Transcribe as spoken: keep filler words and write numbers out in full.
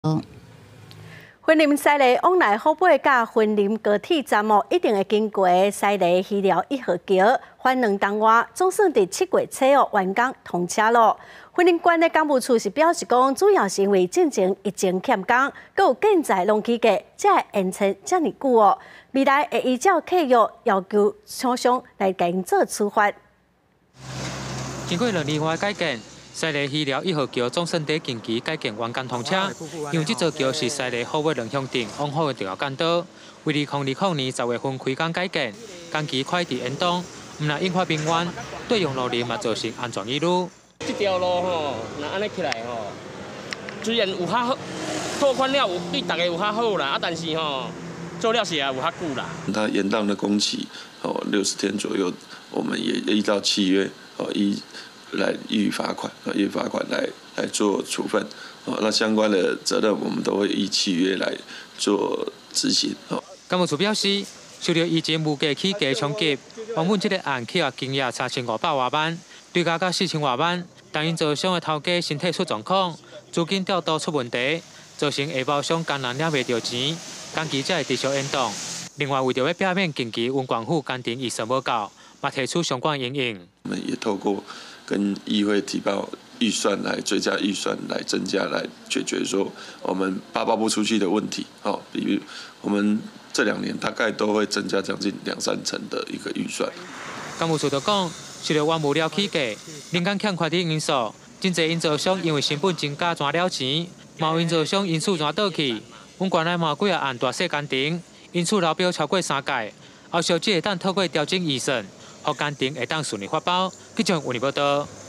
婚林西里往来河北甲婚林高铁站哦，一定会经过西里溪寮一号桥，翻两东外，总算伫七月初哦完工通车咯。婚林县的干部处是表示讲，主要是因为进前疫情欠工，佮有建材long期价，才会延迟遮尔久哦。未来会依照契约要求厂商来甲因做处罚。 经过两年外改建。 西里溪寮一号桥总算在近期改建完工通车，因为这座桥是西里河北两乡镇往返的重要干道。为二零二零年十月份开工改建，工期快递延宕，唔但引发民怨，对用路人嘛造成安全疑虑。 这条路吼，那安尼起来吼，虽然有较好，拓宽了有对大家有较好啦，啊，但是吼做了是也有较久啦。 它延宕的工期哦六十天左右，我们也依照契约哦依。 来予以罚款，呃，予以罚款来来做处分，哦，那相关的责任我们都会依契约来做执行。哦， 干部处表示，受到疫情无价起价冲击，原本这个案契约金额三千五百外万，对加到四千外万，但因造商的头家身体出状况，资金调度出问题，造成下包商艰难领袂到钱，工期才会持续延宕。另外，为着要避免近期温管府工程预算无够，嘛提出相关应用。 我们也透过 跟议会提报预算来追加预算来增加来解决说我们发包不出去的问题哦，比如我们这两年大概都会增加将近两三成的一个预算。 干部处就讲，受到原物料起价、人工欠缺等因素，真侪因造商因为成本增加赚了钱，嘛有因造商因此赚倒去。阮县内嘛几啊案大细工程，因此流标超过三届，后续只会当透过调整预算。 互工程会当顺利发包，去将有利报道。